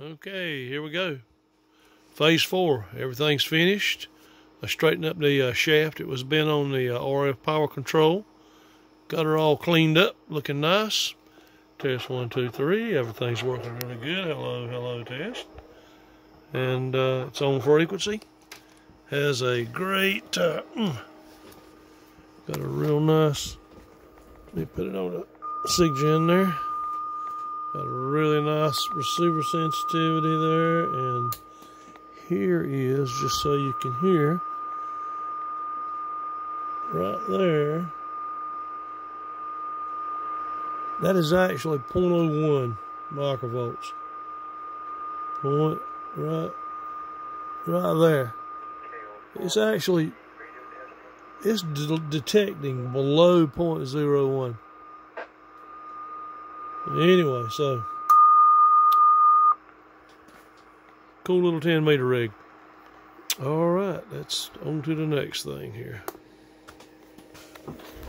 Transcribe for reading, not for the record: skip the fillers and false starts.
Okay, here we go. Phase 4. Everything's finished. I straightened up the shaft. It was bent on the RF power control. Got her all cleaned up, looking nice. Test 1, 2, 3. Everything's working really good. Hello, hello, test. And it's on frequency. Has a great, got a real nice, let me put it on a SIGGEN there. Got a really nice receiver sensitivity there, and here is, just so you can hear, right there, that is actually 0.01 microvolts. Point right there. It's actually, it's detecting below 0.01. Anyway, so cool little 10-meter rig. All right, that's on to the next thing here.